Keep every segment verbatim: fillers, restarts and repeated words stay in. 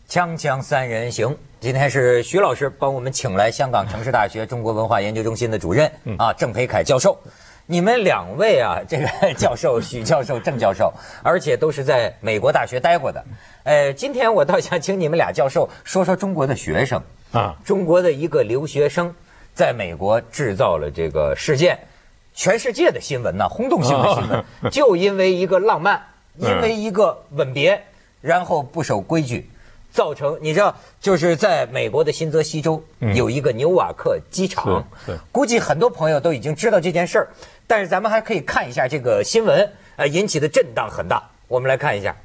锵锵三人行，今天是徐老师帮我们请来香港城市大学中国文化研究中心的主任、嗯、啊郑培凯教授。你们两位啊，这个教授许教授、郑教授，而且都是在美国大学待过的。呃，今天我倒想请你们俩教授说说中国的学生啊，中国的一个留学生在美国制造了这个事件，全世界的新闻呢、啊，轰动性的新闻，哦、就因为一个浪漫，因为一个吻别，然后不守规矩。造成你知道，就是在美国的新泽西州、嗯、有一个纽瓦克机场，估计很多朋友都已经知道这件事儿，但是咱们还可以看一下这个新闻，呃，引起的震荡很大。我们来看一下。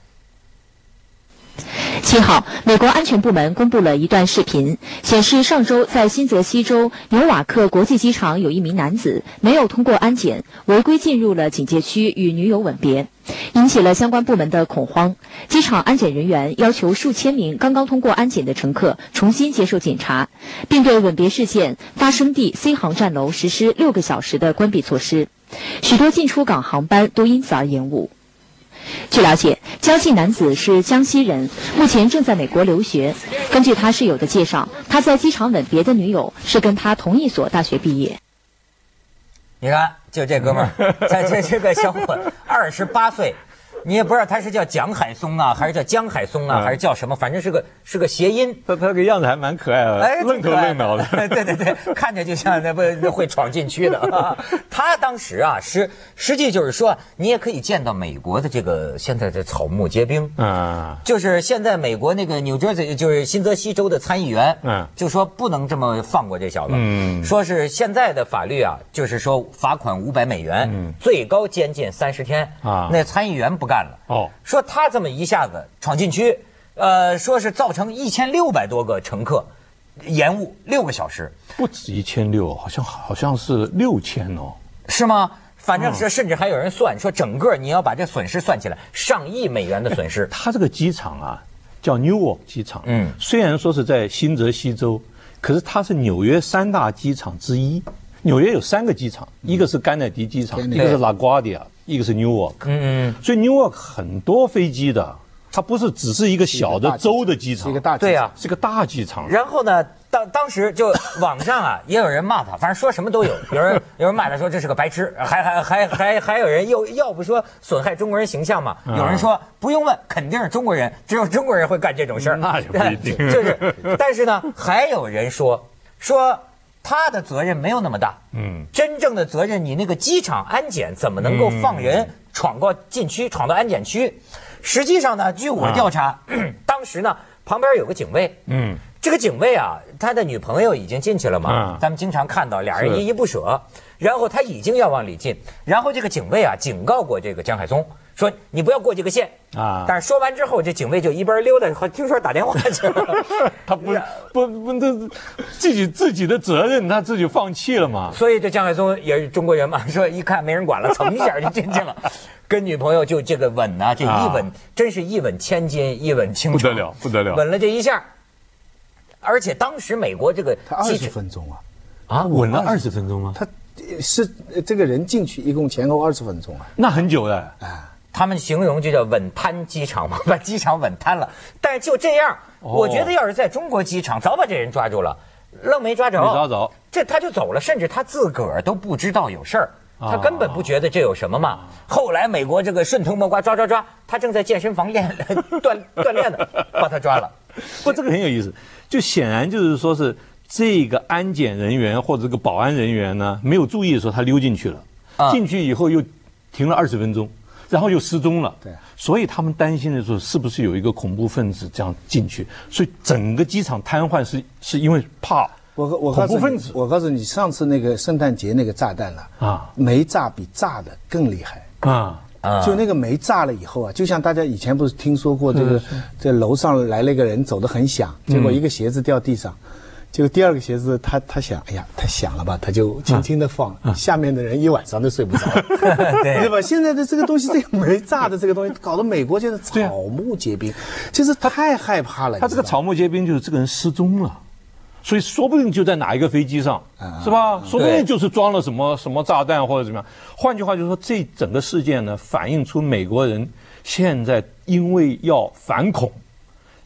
七号，美国安全部门公布了一段视频，显示上周在新泽西州纽瓦克国际机场有一名男子没有通过安检，违规进入了警戒区与女友吻别，引起了相关部门的恐慌。机场安检人员要求数千名刚刚通过安检的乘客重新接受检查，并对吻别事件发生地 C 航站楼实施六个小时的关闭措施，许多进出港航班都因此而延误。据了解，交际男子是江西人，目前正在美国留学。根据他室友的介绍，他在机场吻别的女友是跟他同一所大学毕业。 你看，就这哥们儿，在这这个小伙二十八岁，你也不知道他是叫蒋海松啊，还是叫江海松啊，嗯、还是叫什么，反正是个是个谐音。 他他个样子还蛮可爱的，哎、愣头愣脑的。 对对对，看着就像那不会闯禁区的。啊、他当时啊，实实际就是说，你也可以见到美国的这个现在的草木皆兵啊，就是现在美国那个纽约州就是新泽西州的参议员，嗯，就说不能这么放过这小子，嗯，说是现在的法律啊，就是说罚款五百美元，嗯，最高监禁三十天啊，那参议员不干了，哦，说他这么一下子闯禁区。呃，说是造成一千六百多个乘客延误六个小时， 不止一千六，好像好像是六千哦， 是吗？反正是，甚至还有人算说，整个你要把这损失算起来，上亿美元的损失。 他这个机场啊，叫 Newark 机场，嗯，虽然说是在新泽西州，可是它是纽约三大机场之一。纽约有三个机场，一个是甘乃迪机场，一个是 LaGuardia， 一个是 Newark， 嗯嗯，所以 Newark 很多飞机的。它不是只是一个小的州的机场， 是一个大机场， 对呀、啊， 是个大机场。 然后呢，当当时就网上啊，也有人骂他，反正说什么都有。有人有人骂他说这是个白痴，还还还还还有人又要不说损害中国人形象嘛？嗯、有人说不用问，肯定是中国人，只有中国人会干这种事儿。 那也不一定。 就是，但是呢，还有人说说他的责任没有那么大。嗯，真正的责任，你那个机场安检怎么能够放人闯过禁区，闯到安检区？实际上呢，据我调查，啊、当时呢旁边有个警卫，嗯，这个警卫啊，他的女朋友已经进去了嘛，啊、咱们经常看到俩人依依不舍，然后他已经要往里进，然后这个警卫啊警告过这个江海松，说你不要过这个线啊，但是说完之后，这警卫就一边溜达，听说打电话去了， 他不不不，这自己自己的责任他自己放弃了嘛， 所以这江海松也是中国人嘛，说一看没人管了，蹭一下就进去了。跟女朋友就这个吻啊，这一吻、啊、真是一吻千金，一吻倾城， 不得了，不得了。 吻了这一下，而且当时美国这个他二十分钟啊， 啊，吻了二十分钟吗？ 他是这个人进去一共前后二十分钟啊， 那很久了。 啊，他们形容就叫吻瘫机场嘛，把机场吻瘫了。但是就这样，哦、我觉得要是在中国机场，早把这人抓住了，愣没抓着， 没抓着， 这他就走了，甚至他自个儿都不知道有事儿。他根本不觉得这有什么嘛。后来美国这个顺藤摸瓜抓抓抓，他正在健身房练锻锻炼呢，把他抓了。 不，这个很有意思，就显然就是说是这个安检人员或者这个保安人员呢，没有注意的时候他溜进去了，啊、进去以后又停了二十分钟，然后又失踪了。对，所以他们担心的时候是不是有一个恐怖分子这样进去，所以整个机场瘫痪是是因为怕。 我我恐怖分子，我告诉你，上次那个圣诞节那个炸弹了啊，没炸比炸的更厉害啊啊！就那个没炸了以后啊，就像大家以前不是听说过这个，这楼上来了一个人走得很响，结果一个鞋子掉地上，结果第二个鞋子他他想，哎呀，太响了吧，他就轻轻的放，下面的人一晚上都睡不着，对吧？现在的这个东西，这个没炸的这个东西，搞得美国现在草木皆兵，就是太害怕了。 他这个草木皆兵就是这个人失踪了。所以说不定就在哪一个飞机上，啊、是吧？说不定就是装了什么什么炸弹或者怎么样。换句话就是说，这整个事件呢，反映出美国人现在因为要反恐，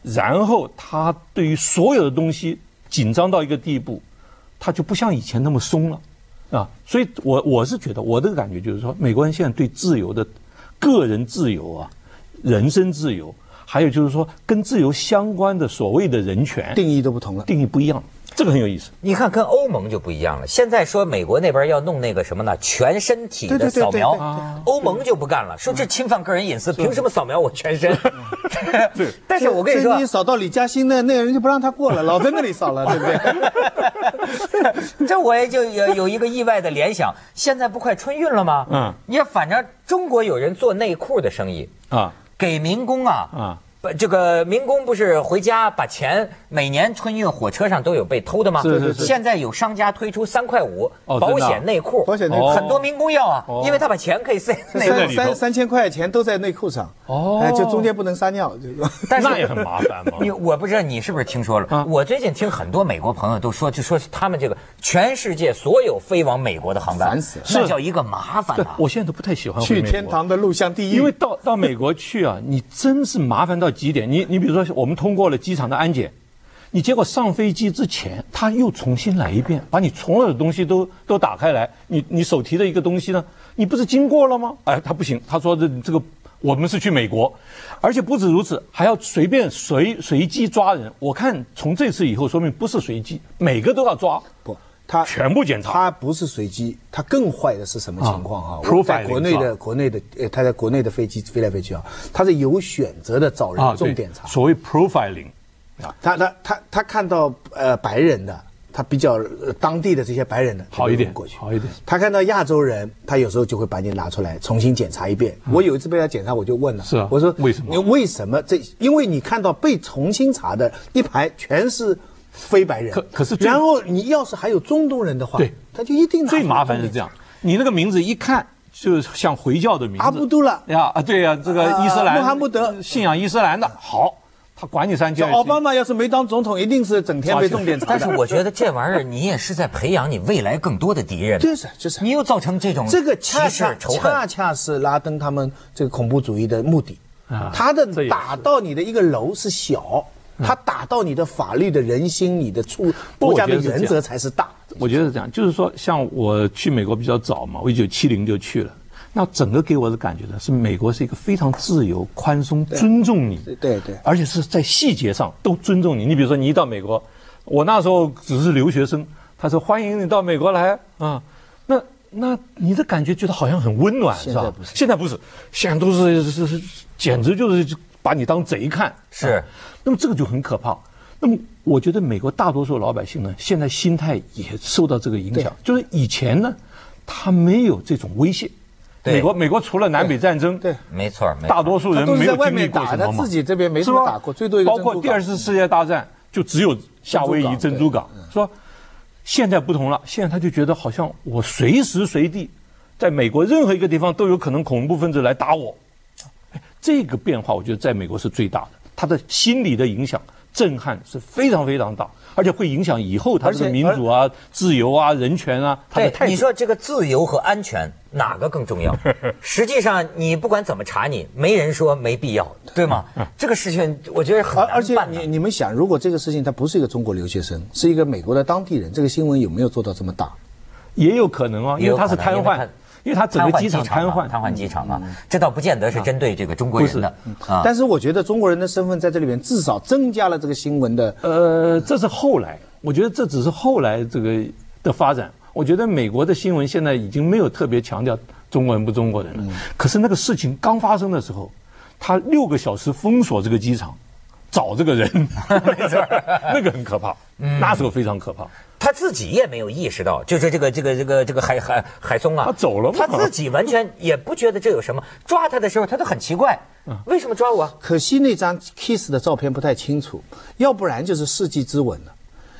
然后他对于所有的东西紧张到一个地步，他就不像以前那么松了，啊，所以我我是觉得我的感觉就是说，美国人现在对自由的个人自由啊、人身自由，还有就是说跟自由相关的所谓的人权定义都不同了， 定义不一样。这个很有意思， 你看跟欧盟就不一样了。现在说美国那边要弄那个什么呢？全身体的扫描，欧盟就不干了，说这侵犯个人隐私，凭什么扫描我全身？ 对， 但是我跟你说， 你扫到李嘉欣那那个人就不让他过了，老在那里扫了，对不对？ 这我也就有有一个意外的联想，现在不快春运了吗？嗯，你看，反正中国有人做内裤的生意啊，给民工啊啊。这个民工不是回家把钱，每年春运火车上都有被偷的吗？ 是是是。 现在有商家推出三块五保险内裤， 保险内裤很多民工要啊，因为他把钱可以塞内裤里三三千块钱都在内裤上，哦，哎，就中间不能撒尿， 但是那也很麻烦嘛。 你我不知道你是不是听说了？我最近听很多美国朋友都说，就说他们这个全世界所有飞往美国的航班，那叫一个麻烦啊！ 我现在都不太喜欢去天堂的路向地狱， 因为到到美国去啊，你真是麻烦到极点。你你比如说，我们通过了机场的安检，你结果上飞机之前，他又重新来一遍，把你所有的东西都都打开来，你你手提的一个东西呢，你不是经过了吗？哎，他不行，他说这这个我们是去美国，而且不止如此，还要随便随随机抓人。我看从这次以后，说明不是随机，每个都要抓。 不。他全部检查， 他不是随机，他更坏的是什么情况啊？我在国内的国内的呃，他在国内的飞机飞来飞去啊，他是有选择的找人重点查， 所谓 profiling 啊，他他他他看到呃白人的，他比较当地的这些白人的好一点过去， 好一点。 他看到亚洲人，他有时候就会把你拿出来重新检查一遍。我有一次被他检查，我就问了， 是啊， 我说为什么？ 你为什么这？因为你看到被重新查的一排全是。非白人， 可可是， 然后你要是还有中东人的话， 对， 他就一定最麻烦是这样，你那个名字一看就像回教的名字， 阿卜杜拉呀啊，对呀，这个伊斯兰穆罕默德信仰伊斯兰的，好，他管你三千。 奥巴马要是没当总统，一定是整天被重点查。 但是我觉得这玩意儿你也是在培养你未来更多的敌人， 就是就是， 你又造成这种这个恰恰恰恰是拉登他们这个恐怖主义的目的，他的打到你的一个楼是小。他打到你的法律的人心，你的出国家的原则才是大。 我觉得是这样，就是说，像我去美国比较早嘛，我一九七零就去了。那整个给我的感觉呢，是美国是一个非常自由、宽松、尊重你， 对对， 而且是在细节上都尊重你。你比如说，你一到美国，我那时候只是留学生，他说欢迎你到美国来啊，那那你的感觉觉得好像很温暖，是吧？现在不是，现在都是是是，简直就是把你当贼看， 是。 那么这个就很可怕。那么我觉得美国大多数老百姓呢，现在心态也受到这个影响。就是以前呢，他没有这种威胁。美国美国除了南北战争， 对， 没错， 大多数人没有经历过什么嘛。 他自己这边没什么打过，最多一个包括第二次世界大战，就只有夏威夷珍珠港。说现在不同了，现在他就觉得好像我随时随地，在美国任何一个地方都有可能恐怖分子来打我。这个变化，我觉得在美国是最大的。他的心理的影响、震撼是非常非常大，而且会影响以后他的民主啊、自由啊、人权啊。 对，你说这个自由和安全哪个更重要？实际上，你不管怎么查你，没人说没必要，对吗？这个事情我觉得很难办。 而且你你们想，如果这个事情他不是一个中国留学生，是一个美国的当地人，这个新闻有没有做到这么大？ 也有可能啊，因为他是瘫痪。因为他整个机场瘫痪， 瘫痪机场啊，这倒不见得是针对这个中国人的啊。但是我觉得中国人的身份在这里面至少增加了这个新闻的。 呃，这是后来，我觉得这只是后来这个的发展。我觉得美国的新闻现在已经没有特别强调中国人不中国人了。嗯、可是那个事情刚发生的时候，他六个小时封锁这个机场，找这个人，没错，那个很可怕，嗯、那时候非常可怕。 他自己也没有意识到，就是这个这个这个这个海海海松啊， 他走了吗？ 他自己完全也不觉得这有什么。抓他的时候，他都很奇怪，为什么抓我？ 可惜那张 kiss 的照片不太清楚，要不然就是世纪之吻了。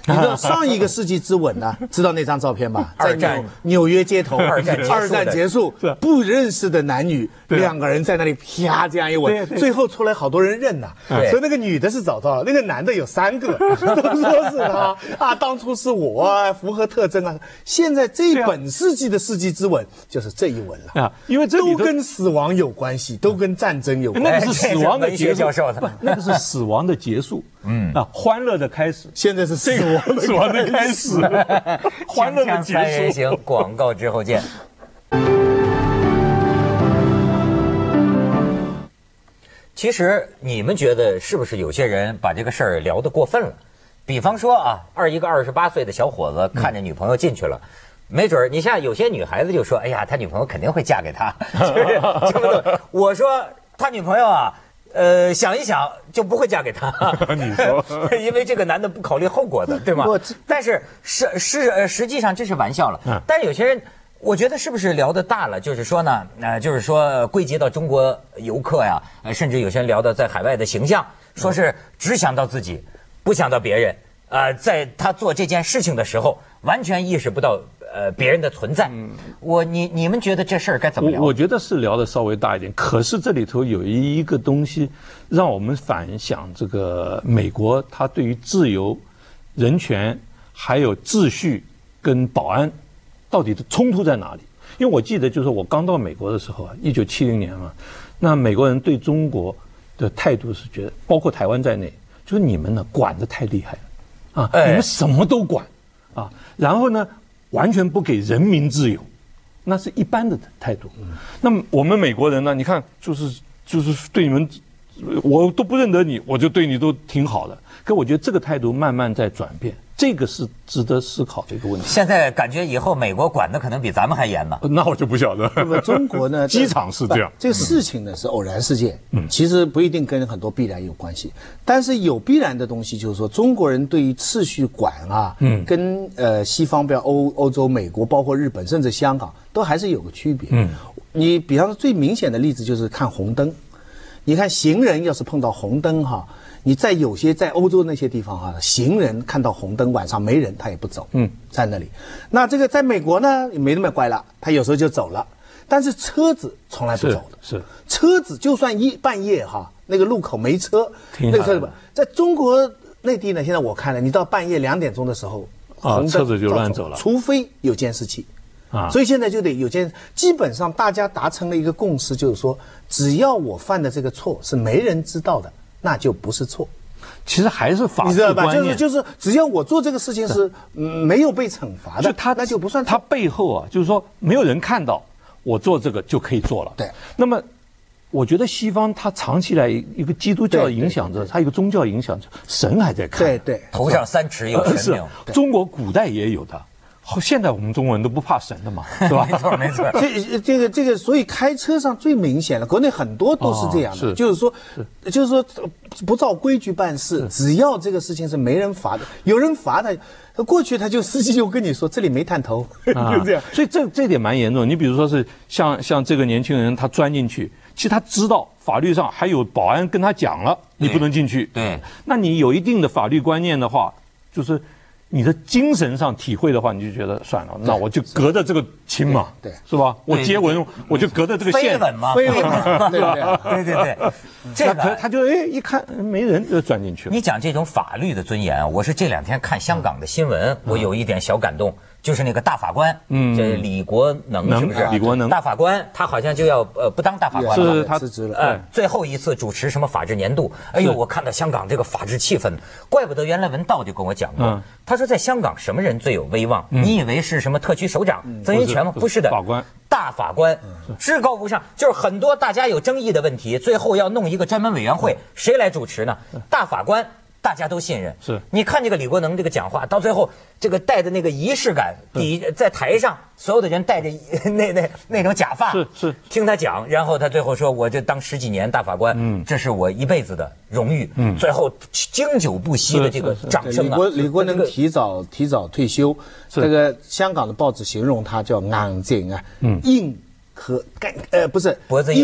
你知道上一个世纪之吻呢？知道那张照片吧？在纽纽约街头， 二战二战结束，不认识的男女两个人在那里啪这样一吻，最后出来好多人认呐。所以那个女的是找到了，那个男的有三个，都说是他啊，当初是我啊，符合特征啊。现在这本世纪的世纪之吻就是这一吻了啊， 因为这都跟死亡有关系，都跟战争有关系。 那个是死亡的结束， 不， 那个是死亡的结束。嗯啊，欢乐的开始。 现在是死亡的死亡的开始，欢乐的结束。 三人行，广告之后见。其实你们觉得是不是有些人把这个事儿聊得过分了？比方说啊，二一个二十八岁的小伙子看着女朋友进去了。没准儿，你像有些女孩子就说：“哎呀，他女朋友肯定会嫁给他。”就是这么多。我说他女朋友啊，呃，想一想就不会嫁给他。 你说， 因为这个男的不考虑后果的，对吗？但是是是实际上这是玩笑了。嗯。但是有些人，我觉得是不是聊得大了？就是说呢，呃，就是说归结到中国游客呀，呃，甚至有些人聊到在海外的形象，说是只想到自己，不想到别人。呃，在他做这件事情的时候，完全意识不到。呃，别人的存在，嗯、我你你们觉得这事儿该怎么聊？ 我, 我觉得是聊的稍微大一点，可是这里头有一个东西，让我们反想这个美国，它对于自由、人权还有秩序跟保安，到底的冲突在哪里？因为我记得就是我刚到美国的时候啊，一九七零年嘛，那美国人对中国的态度是觉得，包括台湾在内，就是你们呢管得太厉害了啊，哎、你们什么都管啊，然后呢。完全不给人民自由，那是一般的态度。嗯、那么我们美国人呢？你看，就是就是对你们，我都不认得你，我就对你都挺好的。可我觉得这个态度慢慢在转变，这个是值得思考的一个问题。 现在感觉以后美国管的可能比咱们还严呢。 那我就不晓得。 那么中国呢？ 机场是这样。 这个事情呢是偶然事件，嗯，其实不一定跟很多必然有关系。但是有必然的东西，就是说中国人对于秩序管啊，嗯，跟呃西方，比如欧欧洲、美国，包括日本，甚至香港，都还是有个区别。嗯，你比方说最明显的例子就是看红灯，你看行人要是碰到红灯哈。你在有些在欧洲那些地方啊，行人看到红灯晚上没人他也不走，嗯，在那里。那这个在美国呢也没那么乖了，他有时候就走了，但是车子从来不走的。 是，是车子就算一半夜哈，那个路口没车，那个车子在中国内地呢，现在我看了，你到半夜两点钟的时候， 红灯车子就乱走了， 除非有监视器。啊，所以现在就得有件，基本上大家达成了一个共识，就是说，只要我犯的这个错是没人知道的。那就不是错， 其实还是法治观念， 你知道吧？就是就是，只要我做这个事情是、嗯、没有被惩罚的， 他那就不算错。 他背后啊，就是说没有人看到我做这个就可以做了。 对。 那么，我觉得西方它长期来一个基督教影响着，它一个宗教影响着，神还在看。 对对。 头上三尺有神明。 是。中国古代也有的。现在我们中国人都不怕神的嘛，是吧？ 没错没错。 这这个这个，所以开车上最明显了，国内很多都是这样的，哦、是就是说，是就是说不照规矩办事，只要这个事情是没人罚的，有人罚他，过去他就司机就跟你说这里没探头，啊、就这样。 所以这这点蛮严重。你比如说是像像这个年轻人，他钻进去，其实他知道法律上还有保安跟他讲了，你不能进去。 对， 那你有一定的法律观念的话，就是。你的精神上体会的话，你就觉得算了，那我就隔着这个亲嘛， 对， 是吧？我接吻，我就隔着这个线， 飞吻嘛， 飞吻嘛，对对对对，这个他他就哎一看没人就钻进去了。 你讲这种法律的尊严，我是这两天看香港的新闻，我有一点小感动。就是那个大法官，嗯，这李国能是不是？ 李国能大法官，他好像就要呃不当大法官了， 是他辞职了。 呃，最后一次主持什么法治年度，哎呦，我看到香港这个法治气氛，怪不得原来文道就跟我讲过，他说在香港什么人最有威望？你以为是什么特区首长曾荫权吗？不是的， 法官， 大法官，至高无上。就是很多大家有争议的问题，最后要弄一个专门委员会，谁来主持呢？大法官。大家都信任， 是。 你看这个李国能这个讲话，到最后这个带着那个仪式感，底在台上所有的人戴着那那那种假发， 是是， 听他讲，然后他最后说，我这当十几年大法官，嗯，这是我一辈子的荣誉，嗯，最后经久不息的这个掌声啊。 李国李国能提早提早退休，这个香港的报纸形容他叫硬颈啊，嗯，硬和干呃不是脖子硬。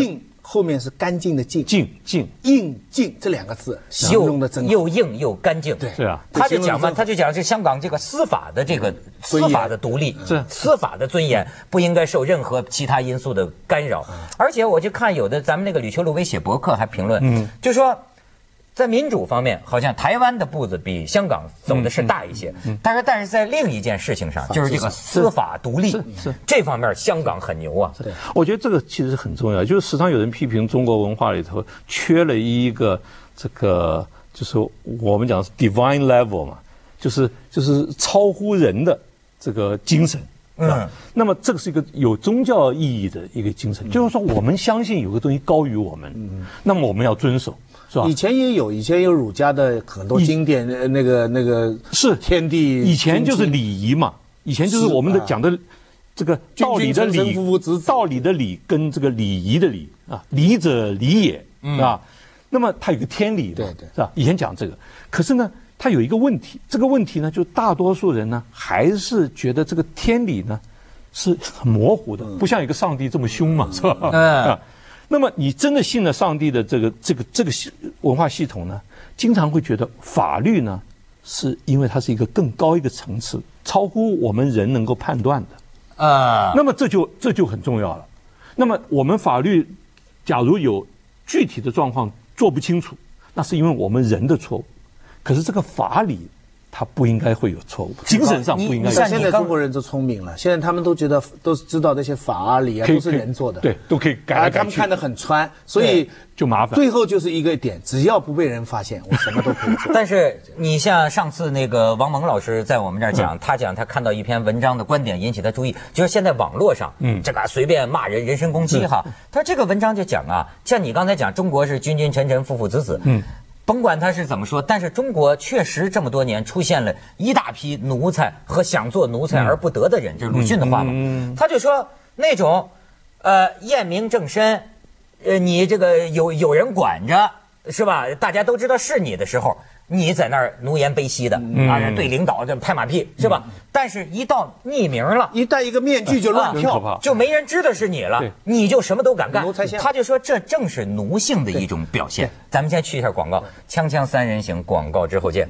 后面是干净的净， 净净硬净这两个字形容的真好， 又硬又干净。 对， 是啊， 他就讲嘛，他就讲是香港这个司法的这个司法的独立， 是司法的尊严不应该受任何其他因素的干扰。而且我就看有的咱们那个吕秋露薇写博客还评论，嗯，就说。在民主方面，好像台湾的步子比香港走的是大一些，但是但是在另一件事情上，就是这个司法独立，是这方面香港很牛啊。 对，我觉得这个其实很重要。就是时常有人批评中国文化里头缺了一个这个，就是我们讲的是 divine level 嘛，就是就是超乎人的这个精神。嗯，那么这个是一个有宗教意义的一个精神，就是说我们相信有个东西高于我们，嗯，那么我们要遵守。 以前也有，以前有儒家的很多经典，那个那个是天地， 以前就是礼仪嘛，以前就是我们的讲的这个道理的礼，道理的理跟这个礼仪的礼啊，礼者礼也啊，那么它有个天理嘛， 对对， 是吧？以前讲这个，可是呢，它有一个问题，这个问题呢，就大多数人呢还是觉得这个天理呢是很模糊的，不像一个上帝这么凶嘛，是吧？嗯。那么你真的信了上帝的这个这个这个文化系统呢，经常会觉得法律呢，是因为它是一个更高一个层次，超乎我们人能够判断的啊。那么这就这就很重要了。那么我们法律假如有具体的状况做不清楚，那是因为我们人的错误。可是这个法理，他不应该会有错误，精神上不应该有。 现在中国人都聪明了，现在他们都觉得都知道那些法啊理啊都是人做的， 对，都可以改来改去。 他们看得很穿，所以就麻烦。 最后就是一个点，只要不被人发现，我什么都可以做。 但是你像上次那个王蒙老师在我们这儿讲，他讲他看到一篇文章的观点引起他注意，就是现在网络上，嗯，这个随便骂人、人身攻击哈。他这个文章就讲啊，像你刚才讲，中国是君君臣臣、父父子子，嗯。甭管他是怎么说，但是中国确实这么多年出现了一大批奴才和想做奴才而不得的人，这是鲁迅的话嘛。他就说那种，呃，验明正身，呃，你这个有有人管着，是吧？大家都知道是你的时候，你在那儿奴颜卑膝的啊，对领导这拍马屁，是吧？但是一到匿名了， 一戴一个面具就乱跳， 就没人知道是你了，你就什么都敢干。他就说这正是奴性的一种表现。咱们先去一下广告，锵锵三人行，广告之后见。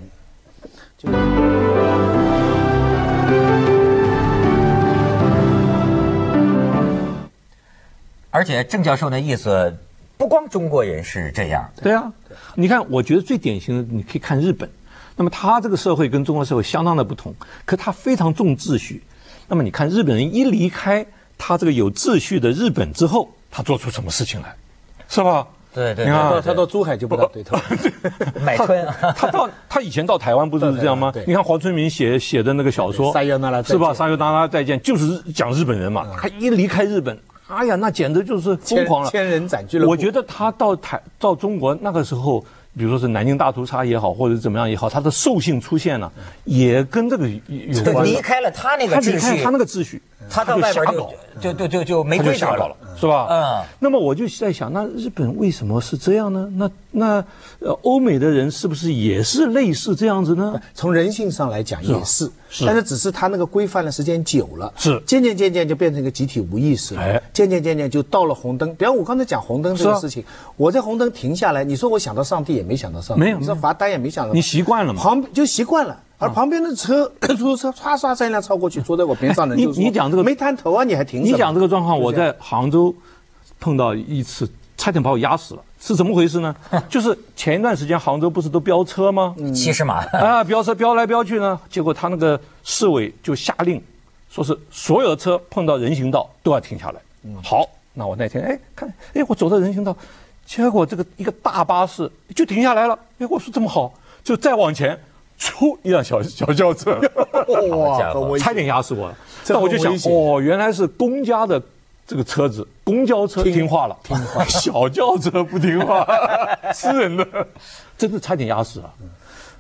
而且郑教授的意思，不光中国人是这样。 对啊，你看，我觉得最典型的，你可以看日本。那么他这个社会跟中国社会相当的不同，可他非常重秩序。那么你看日本人一离开他这个有秩序的日本之后，他做出什么事情来，是吧？ 对对， 你看他到珠海就不大对头， 买春。 他到他以前到台湾不是这样吗？你看黄春明写写的那个小说，是吧？沙尤那拉再见，就是讲日本人嘛。他一离开日本，哎呀，那简直就是疯狂了， 千人斩俱乐部。 我觉得他到台到中国那个时候。比如说是南京大屠杀也好，或者怎么样也好，他的兽性出现了，也跟这个有关。 离开了他那个秩序， 他那个秩序， 他到外边就就就就就没规矩了， 是吧？嗯。那么我就在想，那日本为什么是这样呢？那那呃，欧美的人是不是也是类似这样子呢？ 从人性上来讲也是，但是只是他那个规范的时间久了， 是渐渐渐渐就变成一个集体无意识了，哎，渐渐渐渐就到了红灯。比方我刚才讲红灯这个事情，我在红灯停下来，你说我想到上帝也没想到上帝， 没有， 你说罚单也没想到， 你习惯了嘛？ 旁就习惯了。而旁边的车，出租车唰唰三辆超过去，坐在我边上的人就说：“ 你讲这个没探头啊，你还停什么？” 你讲这个状况，我在杭州碰到一次，差点把我压死了。是怎么回事呢？就是前一段时间杭州不是都飙车吗？ 七十码啊，飙车飙来飙去呢，结果他那个市委就下令，说是所有的车碰到人行道都要停下来。好，那我那天哎看哎我走到人行道，结果这个一个大巴士就停下来了。哎，我说这么好，就再往前。出一辆小小轿车，哇，差点压死我了。那我就想，哦，原来是公家的这个车子，公交车听话了， 听话， 小轿车不听话，私人的，真的差点压死了。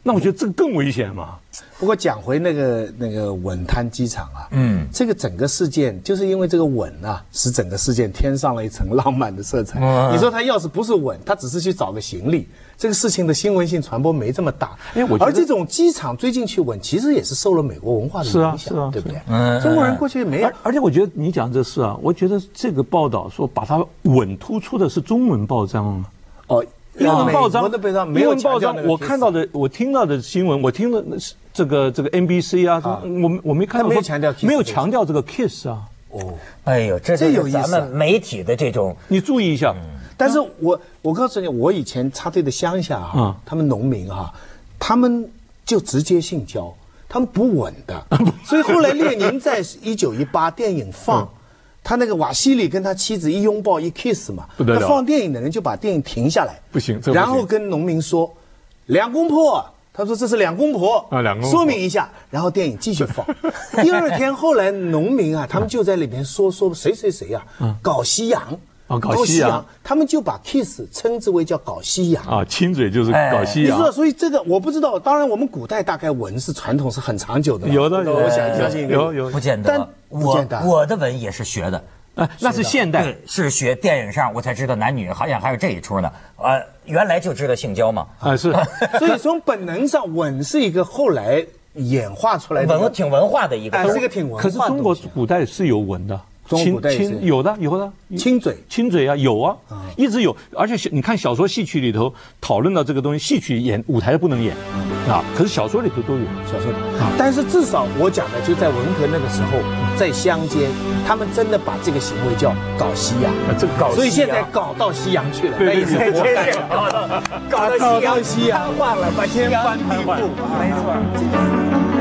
那我觉得这个更危险嘛。 不过讲回那个那个稳滩机场啊，嗯，这个整个事件就是因为这个稳啊，使整个事件添上了一层浪漫的色彩。嗯、你说他要是不是稳，他只是去找个行李，这个事情的新闻性传播没这么大。哎，我而这种机场追进去稳，其实也是受了美国文化的影响，是啊是啊、对不对？嗯，中国人过去没有。 而, 而且我觉得你讲这事啊，我觉得这个报道说把它稳突出的是中文报章啊。哦。英文报章，英文报章，我看到的，我听到的新闻，我听的这个这个 N B C 啊，啊我我没看到， 没有强调， 没有强调这个 kiss 啊。 哦，哎呦，这就是咱们媒体的这种， 你注意一下。 嗯、但是我我告诉你，我以前插队的乡下啊，嗯、他们农民哈、啊，他们就直接性交，他们不稳的，所以后来列宁在一九一八电影放。嗯他那个瓦西里跟他妻子一拥抱一 kiss 嘛， 不得了。 那放电影的人就把电影停下来， 不行，这不行。 然后跟农民说，两公婆，他说这是两公婆啊，两公婆， 说明一下。然后电影继续放。第二天后来农民啊，他们就在里边说说谁谁谁啊，嗯、搞西洋。 啊，搞西洋， 他们就把 kiss 称之为叫搞西洋啊，亲嘴就是搞西洋。 你知道，所以这个我不知道。当然，我们古代大概文是传统是很长久的， 有的有， 我想相信有有， 不见得。 但我我的文也是学的。 啊，那是现代， 是学电影上我才知道男女好像还有这一出呢。呃，原来就知道性交嘛。 啊，是。 所以从本能上，吻是一个后来演化出来的， 文挺文化的一个， 哎，是个挺文化的。 可是中国古代是有吻的。 亲亲有的有的亲嘴亲嘴啊有啊，嗯、一直有，而且你看小说戏曲里头讨论到这个东西，戏曲演舞台不能演，嗯、啊，可是小说里头都有， 小说里，啊、但是至少我讲的就在文革那个时候，在乡间，他们真的把这个行为叫搞西洋， 啊、这个搞西洋， 所以现在搞到西洋去了， 对对对，真是搞到搞到西洋， 西洋， 瘫痪了，把西洋翻地覆， 没错。